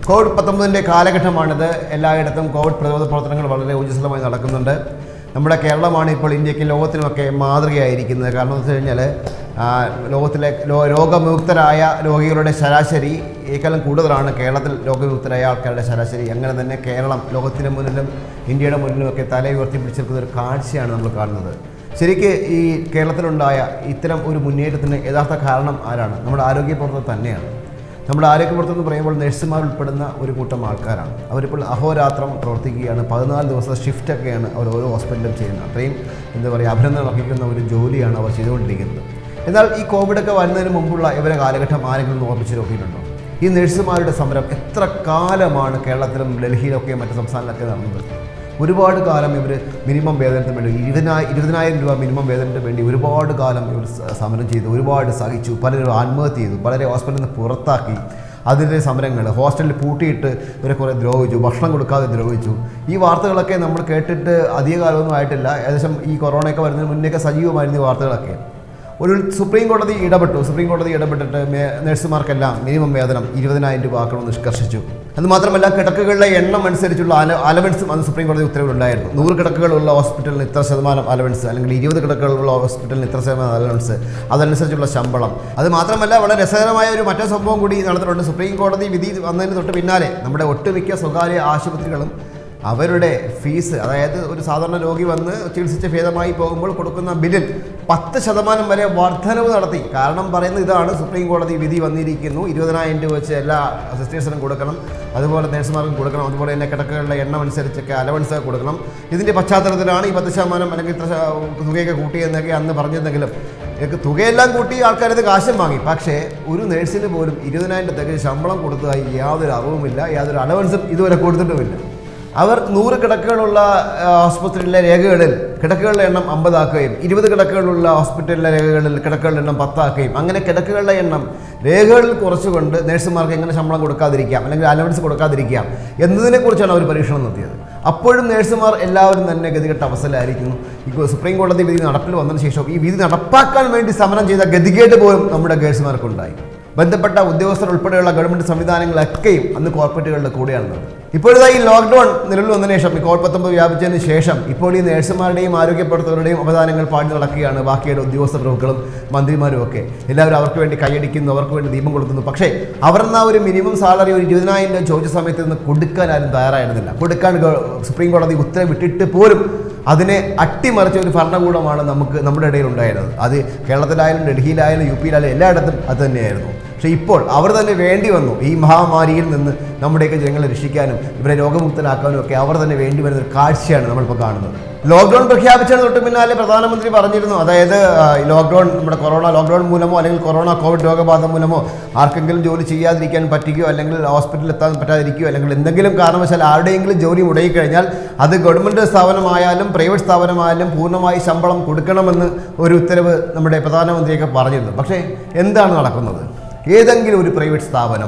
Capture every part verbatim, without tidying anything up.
Covid പത്തൊമ്പതിൻ്റെ കാലഘട്ടമാണിത്. എല്ലായിടത്തും Covid പ്രതിരോധ പ്രവർത്തനങ്ങൾ വളരെ ഊർജ്ജസ്വലമായി നടക്കുന്നുണ്ട്. നമ്മുടെ കേരളമാണ് ഇപ്പോൾ ഇന്ത്യക്കും ലോകത്തിനുമൊക്കെ മാതൃകയായിരിക്കുന്നത്. കാരണം എന്ന് വെച്ച് കഴിഞ്ഞാൽ ലോകത്തിലെ രോഗവിമുക്തരായ രോഗികളുടെ ശരാശരി ഏക്കാലം കൂടുതലാണ് കേരളത്തിൽ രോഗവിമുക്തരായ ആൾക്കാരുടെ ശരാശരി. അങ്ങനെ തന്നെ കേരളം ലോകത്തിന് മുന്നിലും ഇന്ത്യയുടെ മുന്നിലുമൊക്കെ തല ഉയർത്തി പിടിച്ചെടുക്കുന്ന ഒരു കാഴ്ചയാണ് നമ്മൾ കാണുന്നത്. ശരിക്ക് ഈ കേരളത്തിലുണ്ടായ ഇത്തരം ഒരു മുന്നേറ്റത്തിന് യഥാർത്ഥ കാരണം ആരാണ്? നമ്മുടെ ആരോഗ്യ പ്രവർത്തകർ തന്നെയാണ്. നമ്മുടെ ആരോഗ്യപ്രവർത്തനം എന്ന് പറയുമ്പോൾ നഴ്സുമാർ ഉൾപ്പെടുന്ന ഒരു കൂട്ടം ആൾക്കാരാണ്. അവരിപ്പോൾ അഹോരാത്രം പ്രവർത്തിക്കുകയാണ്. പതിനാല് ദിവസത്തെ ഷിഫ്റ്റൊക്കെയാണ് അവർ ഓരോ ഹോസ്പിറ്റലിലും ചെയ്യുന്നത്. അത്രയും എന്താ പറയുക അഭിനന്ദനം അർഹിക്കുന്ന ഒരു ജോലിയാണ് അവർ ചെയ്തുകൊണ്ടിരിക്കുന്നത്. എന്നാൽ ഈ കോവിഡൊക്കെ വരുന്നതിന് മുമ്പുള്ള ഇവരെ കാലഘട്ടം ആരെങ്കിലും ഓർമ്മിച്ച് നോക്കിയിട്ടുണ്ടോ? ഈ നഴ്സുമാരുടെ സമരം എത്ര കാലമാണ് കേരളത്തിലും ഡൽഹിയിലൊക്കെ മറ്റ് സംസ്ഥാനങ്ങളിലൊക്കെ നടന്നത്? ഒരുപാട് കാലം ഇവർ മിനിമം വേതനത്തിന് വേണ്ടി ഇരുപതിനായിരം ഇരുപതിനായിരം രൂപ മിനിമം വേതനത്തിന് വേണ്ടി ഒരുപാട് കാലം ഇവർ സമരം ചെയ്തു, ഒരുപാട് സഹിച്ചു. പലരും ആത്മഹത്യ ചെയ്തു, പലരെ ഹോസ്പിറ്റലിൽ നിന്ന് പുറത്താക്കി. അതിൻ്റെ സമരങ്ങൾ ഹോസ്റ്റലിൽ പൂട്ടിയിട്ട് ഇവരെ കുറേ ദ്രോഹിച്ചു, ഭക്ഷണം കൊടുക്കാതെ ദ്രോഹിച്ചു. ഈ വാർത്തകളൊക്കെ നമ്മൾ കേട്ടിട്ട് അധിക കാലമൊന്നും ആയിട്ടില്ല. ഏകദേശം ഈ കൊറോണയൊക്കെ വരുന്നതിന് മുന്നേയൊക്കെ സജീവമായിരുന്നു ഈ വാർത്തകളൊക്കെ. ഒരു സുപ്രീം കോടതി ഇടപെട്ടു. സുപ്രീം കോടതി ഇടപെട്ടിട്ട് നഴ്സുമാർക്കെല്ലാം മിനിമം വേതനം ഇരുപതിനായിരം രൂപ ആക്കണമെന്ന് നിഷ്കർഷിച്ചു. അതുമാത്രമല്ല കിടക്കുകളുടെ എണ്ണം അനുസരിച്ചുള്ള അല അലവൻസും അന്ന് സുപ്രീം കോടതി ഉത്തരവിലുണ്ടായിരുന്നു. നൂറ് കിടക്കുകളുള്ള ഹോസ്പിറ്റലിന് ഇത്ര ശതമാനം അലവൻസ്, അല്ലെങ്കിൽ ഇരുപത് കിടക്കുകളുള്ള ഹോസ്പിറ്റലിന് ഇത്ര ശതമാനം അലവൻസ്, അതനുസരിച്ചുള്ള ശമ്പളം. അത് മാത്രമല്ല വളരെ രസകരമായ ഒരു മറ്റൊരു സംഭവം കൂടി നടന്നിട്ടുണ്ട്. സുപ്രീം കോടതി വിധി വന്നതിന് തൊട്ട് പിന്നാലെ നമ്മുടെ ഒട്ടുമിക്ക സ്വകാര്യ ആശുപത്രികളും അവരുടെ ഫീസ്, അതായത് ഒരു സാധാരണ രോഗി വന്ന് ചികിത്സിച്ച് ഭേദമായി പോകുമ്പോൾ കൊടുക്കുന്ന ബില്ലിൽ പത്ത് ശതമാനം വരെ വർധനവ് നടത്തി. കാരണം പറയുന്നത് ഇതാണ്, സുപ്രീം കോടതി വിധി വന്നിരിക്കുന്നു, ഇരുപതിനായിരം രൂപ വെച്ച് എല്ലാ സിസ്റ്റേഴ്സിനും കൊടുക്കണം, അതുപോലെ നഴ്സുമാർക്കും കൊടുക്കണം, അതുപോലെ തന്നെ കിടക്കുകളുടെ എണ്ണം അനുസരിച്ചൊക്കെ അലവൻസ് കൊടുക്കണം. ഇതിൻ്റെ പശ്ചാത്തലത്തിലാണ് ഈ പത്ത് ശതമാനം അല്ലെങ്കിൽ ഇത്ര തുകയൊക്കെ കൂട്ടിയെന്നൊക്കെ അന്ന് പറഞ്ഞിരുന്നെങ്കിലും തുകയെല്ലാം കൂട്ടി ആൾക്കാരത് കാശും വാങ്ങി. പക്ഷേ ഒരു നഴ്സിന് പോലും ഇരുപതിനായിരം തികച്ച് ശമ്പളം കൊടുത്തതായി യാതൊരു അറിവുമില്ല, യാതൊരു അലവൻസും ഇതുവരെ കൊടുത്തിട്ടുമില്ല. അവർ നൂറ് കിടക്കുകളുള്ള ആശുപത്രിയിലെ രേഖകളിൽ കിടക്കുകളുടെ എണ്ണം അമ്പതാക്കുകയും ഇരുപത് കിടക്കുകളുള്ള ഹോസ്പിറ്റലിലെ രേഖകളിൽ കിടക്കുകളുടെ എണ്ണം പത്താക്കുകയും അങ്ങനെ കിടക്കുകളുടെ എണ്ണം രേഖകളിൽ കുറച്ചുകൊണ്ട് നഴ്സുമാർക്ക് എങ്ങനെ ശമ്പളം കൊടുക്കാതിരിക്കാം അല്ലെങ്കിൽ അലവൻസ് കൊടുക്കാതിരിക്കാം എന്നതിനെക്കുറിച്ചാണ് അവർ പരീക്ഷണം നടത്തിയത്. അപ്പോഴും നഴ്സുമാർ എല്ലാവരും തന്നെ ഗതികെട്ട അവസ്ഥയിലായിരിക്കുന്നു. ഈ സുപ്രീം കോടതി വിധി നടപ്പിൽ വന്നതിന് ശേഷം ഈ വിധി നടപ്പാക്കാൻ വേണ്ടി സമരം ചെയ്ത ഗതികേട് പോലും നമ്മുടെ നഴ്സുമാർക്കുണ്ടായി. ബന്ധപ്പെട്ട ഉദ്യോഗസ്ഥർ ഉൾപ്പെടെയുള്ള ഗവൺമെൻറ് സംവിധാനങ്ങളൊക്കെയും അന്ന് കോർപ്പറേറ്റുകളുടെ കൂടെയാണ്. ഇപ്പോഴത്തെ ഈ ലോക്ക്ഡൗൺ നിലവിൽ വന്നതിന് ശേഷം, ഈ കോവിഡ് പത്തൊമ്പത് വ്യാപിച്ചതിന് ശേഷം ഇപ്പോൾ ഈ നഴ്സുമാരുടെയും ആരോഗ്യപ്രവർത്തകരുടെയും അവദാനങ്ങൾ പാടി നടക്കുകയാണ്. ബാക്കിയുടെ ഉദ്യോഗസ്ഥ പ്രമുഖരും മന്ത്രിമാരും ഒക്കെ എല്ലാവരും അവർക്ക് വേണ്ടി കൈയടിക്കുന്നു, അവർക്ക് വേണ്ടി ദീപം കൊടുക്കുന്നു. പക്ഷേ അവർന്ന ഒരു മിനിമം സാലറി ഒരു ഇരുപതിനായിരം രൂപ ചോദിച്ച സമയത്ത് നിന്ന് കൊടുക്കാൻ ആരും തയ്യാറായിരുന്നില്ല. കൊടുക്കാൻ സുപ്രീം കോടതി ഉത്തരവിട്ടിട്ട് പോലും അതിനെ അട്ടിമറിച്ച ഒരു ഭരണകൂടമാണ് നമുക്ക് നമ്മുടെ ഇടയിൽ ഉണ്ടായിരുന്നത്. അത് കേരളത്തിലായാലും ഡൽഹിയിലായാലും യു പിയിലായാലും എല്ലായിടത്തും അത് തന്നെയായിരുന്നു. പക്ഷേ ഇപ്പോൾ അവർ തന്നെ വേണ്ടി വന്നു ഈ മഹാമാരിയിൽ നിന്ന് നമ്മുടെയൊക്കെ ജനങ്ങളെ രക്ഷിക്കാനും ഇവരെ രോഗമുക്തരാക്കാനും ഒക്കെ അവർ തന്നെ വേണ്ടി വരുന്ന ഒരു കാഴ്ചയാണ് നമ്മളിപ്പോൾ കാണുന്നത്. ലോക്ക്ഡൗൺ പ്രഖ്യാപിച്ചതിന് തൊട്ട് പിന്നാലെ പ്രധാനമന്ത്രി പറഞ്ഞിരുന്നു, അതായത് ലോക്ക്ഡൗൺ നമ്മുടെ കൊറോണ ലോക്ക്ഡൗൺ മൂലമോ അല്ലെങ്കിൽ കൊറോണ കോവിഡ് രോഗബാധ മൂലമോ ആർക്കെങ്കിലും ജോലി ചെയ്യാതിരിക്കാൻ പറ്റുകയോ അല്ലെങ്കിൽ ഹോസ്പിറ്റലിൽ എത്താൻ പറ്റാതിരിക്കുകയോ അല്ലെങ്കിൽ എന്തെങ്കിലും കാരണവശാൽ ആരുടെയെങ്കിലും ജോലി മുടങ്ങിക്കഴിഞ്ഞാൽ അത് ഗവൺമെൻറ് സ്ഥാപനമായാലും പ്രൈവറ്റ് സ്ഥാപനമായാലും പൂർണ്ണമായി ശമ്പളം കൊടുക്കണമെന്ന് ഒരു ഉത്തരവ് നമ്മുടെ പ്രധാനമന്ത്രിയൊക്കെ പറഞ്ഞിരുന്നു. പക്ഷേ എന്താണ് നടക്കുന്നത്? ഏതെങ്കിലും ഒരു പ്രൈവറ്റ് സ്ഥാപനം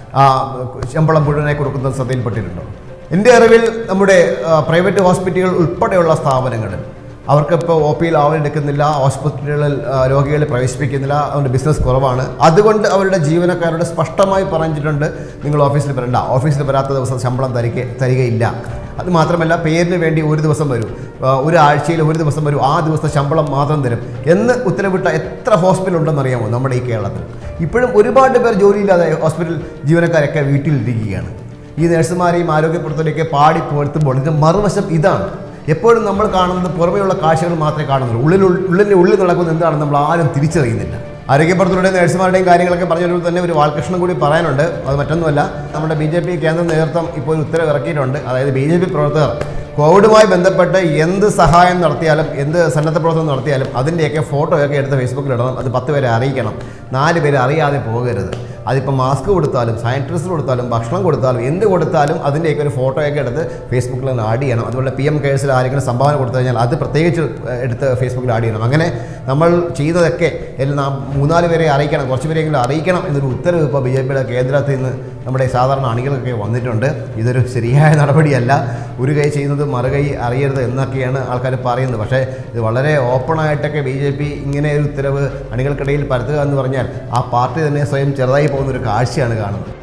ശമ്പളം മുഴുവനായി കൊടുക്കുന്നത് ശ്രദ്ധയിൽപ്പെട്ടിട്ടുണ്ടോ? എൻ്റെ അറിവിൽ നമ്മുടെ പ്രൈവറ്റ് ഹോസ്പിറ്റലുകൾ ഉൾപ്പെടെയുള്ള സ്ഥാപനങ്ങളിൽ അവർക്കിപ്പോൾ ഒ പിയിൽ ആളെടുക്കുന്നില്ല, ഹോസ്പിറ്റലുകളിൽ രോഗികളെ പ്രവേശിപ്പിക്കുന്നില്ല, അവരുടെ ബിസിനസ് കുറവാണ്. അതുകൊണ്ട് അവരുടെ ജീവനക്കാരോട് സ്പഷ്ടമായി പറഞ്ഞിട്ടുണ്ട്, നിങ്ങൾ ഓഫീസിൽ വരണ്ട, ഓഫീസിൽ വരാത്ത ദിവസം ശമ്പളം തരിക തരികയില്ല. അത് മാത്രമല്ല പേരിന് വേണ്ടി ഒരു ദിവസം വരും, ഒരാഴ്ചയിൽ ഒരു ദിവസം വരും, ആ ദിവസത്തെ ശമ്പളം മാത്രം തരും എന്ന് ഉത്തരവിട്ട എത്ര ഹോസ്പിറ്റൽ ഉണ്ടെന്നറിയാമോ നമ്മുടെ ഈ കേരളത്തിൽ? ഇപ്പോഴും ഒരുപാട് പേർ ജോലിയില്ലാതെ ഹോസ്പിറ്റൽ ജീവനക്കാരൊക്കെ വീട്ടിലിരിക്കുകയാണ്. ഈ നഴ്സുമാരെയും ആരോഗ്യപ്രവർത്തകരെയൊക്കെ പാടി പുകഴ്ത്തുമ്പോൾ ഇതിൻ്റെ മറുവശം ഇതാണ്. എപ്പോഴും നമ്മൾ കാണുന്നത് പുറമെയുള്ള കാഴ്ചകൾ മാത്രമേ കാണുന്നുള്ളൂ. ഉള്ളിൽ ഉള്ളിൻ്റെ ഉള്ളിൽ നടക്കുന്നത് എന്താണെന്ന് നമ്മൾ ആരും തിരിച്ചറിയുന്നില്ല. ആരോഗ്യപ്രവർത്തകരുടെയും നഴ്സുമാരുടെയും കാര്യങ്ങളൊക്കെ പറഞ്ഞപ്പോൾ തന്നെ ഒരു വാൽകൃഷ്ണൻ കൂടി പറയാനുണ്ട്. അത് മറ്റൊന്നുമല്ല, നമ്മുടെ ബി ജെ പി കേന്ദ്ര നേതൃത്വം ഇപ്പോൾ ഒരു ഉത്തരവ് ഇറക്കിയിട്ടുണ്ട്. അതായത് ബി ജെ പി പ്രവർത്തകർ കോവിഡുമായി ബന്ധപ്പെട്ട് എന്ത് സഹായം നടത്തിയാലും എന്ത് സന്നദ്ധ പ്രവർത്തനം നടത്തിയാലും അതിൻ്റെയൊക്കെ ഫോട്ടോയൊക്കെ എടുത്ത് ഫേസ്ബുക്കിൽ ഇടണം. അത് പത്ത് പേരെ അറിയിക്കണം, നാല് പേരെ അറിയാതെ പോകരുത്. അതിപ്പോൾ മാസ്ക് കൊടുത്താലും സാനിറ്റൈസർ കൊടുത്താലും ഭക്ഷണം കൊടുത്താലും എന്ത് കൊടുത്താലും അതിൻ്റെയൊക്കെ ഒരു ഫോട്ടോയൊക്കെ എടുത്ത് ഫേസ്ബുക്കിൽ നിന്ന് ആഡ് ചെയ്യണം. അതുപോലെ പി എം കെയർസിൽ ആരെങ്കിലും സംഭാവന കൊടുത്തു കഴിഞ്ഞാൽ അത് പ്രത്യേകിച്ച് എടുത്ത് ഫേസ്ബുക്കിൽ ആഡ് ചെയ്യണം. അങ്ങനെ നമ്മൾ ചെയ്തതൊക്കെ എല്ലാം മൂന്നാല് പേരെ അറിയിക്കണം, കുറച്ച് പേരെങ്കിലും അറിയിക്കണം എന്നൊരു ഉത്തരവ് ഇപ്പോൾ ബി ജെ പിയുടെ കേന്ദ്രത്തിൽ നിന്ന് നമ്മുടെ സാധാരണ അണികൾക്കൊക്കെ വന്നിട്ടുണ്ട്. ഇതൊരു ശരിയായ നടപടിയല്ല. ഒരു കൈ ചെയ്യുന്നത് മറുകൈ അറിയരുത് എന്നൊക്കെയാണ് ആൾക്കാർ പറയുന്നത്. പക്ഷേ ഇത് വളരെ ഓപ്പണായിട്ടൊക്കെ ബി ജെ പി ഇങ്ങനെ ഒരു ഉത്തരവ് അണികൾക്കിടയിൽ പരത്തുക എന്ന് പറഞ്ഞാൽ ആ പാർട്ടി തന്നെ സ്വയം ചെറുതായി പോകുന്നൊരു കാഴ്ചയാണ് കാണുന്നത്.